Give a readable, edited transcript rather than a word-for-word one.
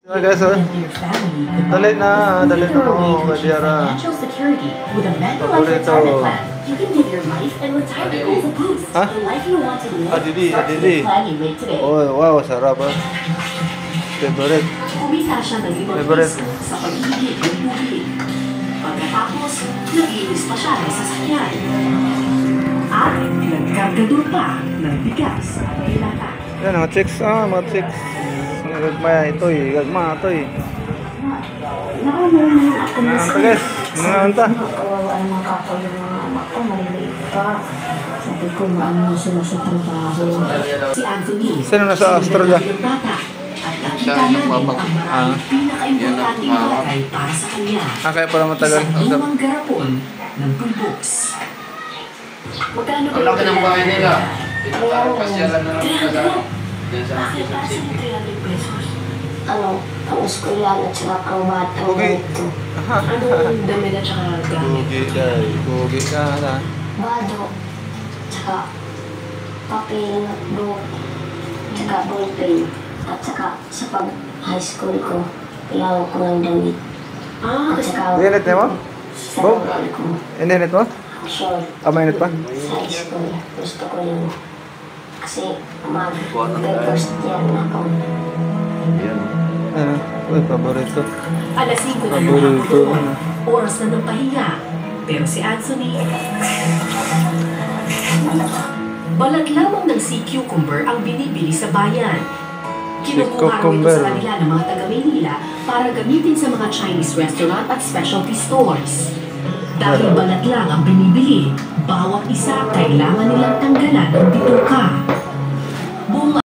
Diba guys, oh? Dali na ako, Kadiara. Paborito. Ha? Adidi. Oh, wow, sarap ah. Favorite. Favorite. Pagkatapos, nag-iwis pa siya sa sasakyan. At nagkargador pa ng bigas at dilata. Yan, mga chicks. Mga chicks. Gagmaya ito eh. Gagma ito eh. Naanta guys. Naanta. Kawawa ang mga kapal ng mga anak ko. Maliliit pa. Sabi ko, maano sila sa trabaho. Si Anthony. Sino nasa Australia? At nakita namin ang maraming pinaka-importanting bagay para sa kanya. Kaya pala matagal. Isang lumang garapon ng pulbox. Magkano ba Ang laki ng bahay nila. Pasyalan na lang 300? Bakit para sa 300 pesos? Ano, ang eskwelahan at saka ang batang Okay. ito. Anong damit at saka gamit? Kugi ka na. Bado, tsaka papel, notebook, tsaka ballpen, at saka sa pag-high school ko, kailangan ko ng damit. At saka Init mo? sa Bo? pag ko, Init mo? short, Mainit pa? sa high school. Gusto ko yun. Kasi mag-first year na ako. Ano? Uy, paborito. Alas 5 na Paborito. lang oras na ng pahinga. Pero si Anthony, balat lamang ng sea cucumber ang binibili sa bayan. Kinukuha raw ito sa kanila ng mga taga-Maynila para gamitin sa mga Chinese restaurant at specialty stores. Dahil balat lang ang binibili, bawat isa kailangan nilang tanggalan ng bituka.